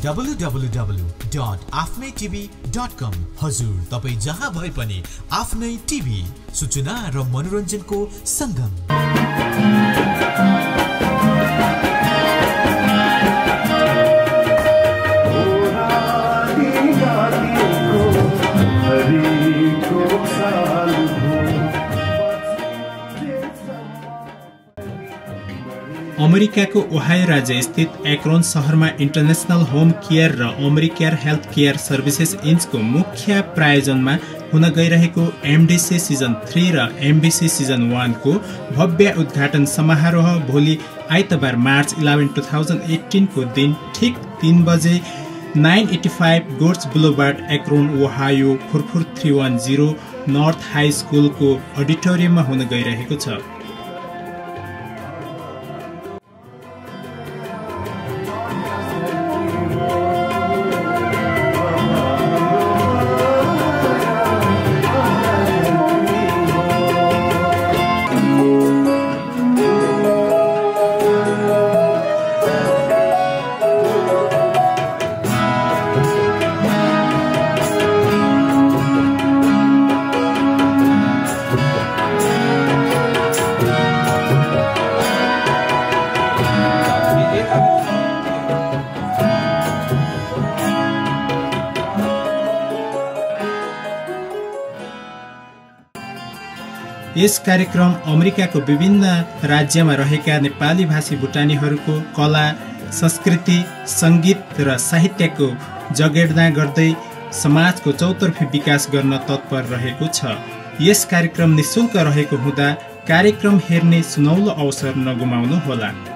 www.afnaitv.com। हजुर तपाई जहाँ भए पनि आफ्नै टिभी सूचना र मनोरञ्जनको संगम। अमेरिकाको ओहायो राज्य स्थित एक्रोन शहरमा इन्टरनेशनल होम केयर र अमेरिकेयर हेल्थ केयर सर्भिसेस इन्चको मुख्य प्रायोजनमा हुन गइरहेको एमडीसी सिजन 3 र एमबीसी सिजन 1 को भव्य उद्घाटन समारोह भोलि आइतबार मार्च 11, 2018 को दिन ठीक 3 बजे 985 gorge boulevard Akron Ohio 44310 north high स्कुलको अडिटोरियममा हुन गइरहेको छ। यस कार्यक्रम अमेरिकाको विभिन्न राज्यमा रहेका नेपाली भाषी भुटानीहरूको कला, संस्कृति, संगीत र साहित्यको जगेर्ना गर्दै समाजको चौतर्फी विकास गर्न तत्पर रहेको छ। यस कार्यक्रम निशुल्क रहेको हुँदा कार्यक्रम हेर्ने सुनौलो अवसर नगुमाउनु होला।